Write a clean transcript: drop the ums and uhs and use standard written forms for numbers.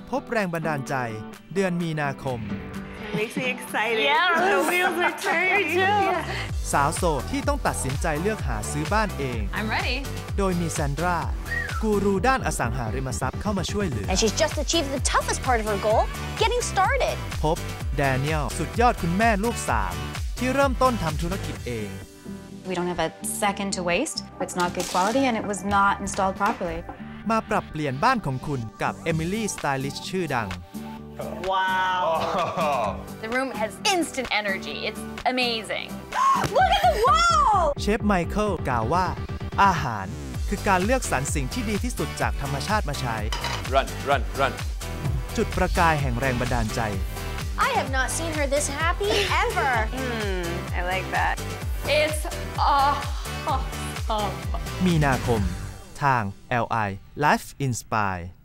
พบแรงบันดาลใจเดือนมีนาคม Makes me excited. Yeah, the wheels are turning. สาวโสดที่ต้องตัดสินใจเลือกหาซื้อบ้านเอง I'm ready. โดยมีแซนดรากูรูด้านอสังหาริมทรัพย์เข้ามาช่วยเหลือ And she's just achieved the toughest part of her goal, getting started. พบแดเนียลสุดยอดคุณแม่ลูกสามที่เริ่มต้นทำธุรกิจเอง We don't have a second to waste. It's not good quality and it was not installed properly. มาปรับเปลี่ยนบ้านของคุณกับเอมิลี่สไตลิชชื่อดัง Wow. The room has instant energy. It's amazing. Look at the wall! เชฟไมเคิลกล่าวว่าอาหารคือการเลือกสรรสิ่งที่ดีที่สุดจากธรรมชาติมาใช้ Run. จุดประกายแห่งแรงบันดาลใจ I have not seen her this happy ever. I like that. It's awesome. มีนาคมทาง LI Life Inspire